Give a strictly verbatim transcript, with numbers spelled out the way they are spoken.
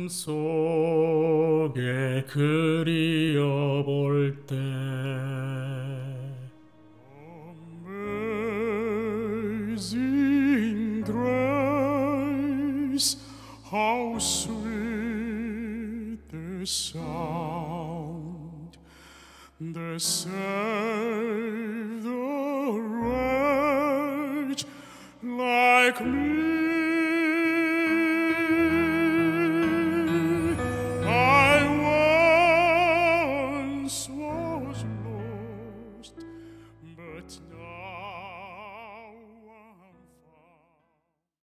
속에 그리어볼 때 Amazing grace, how sweet the sound that saved a wretch like me.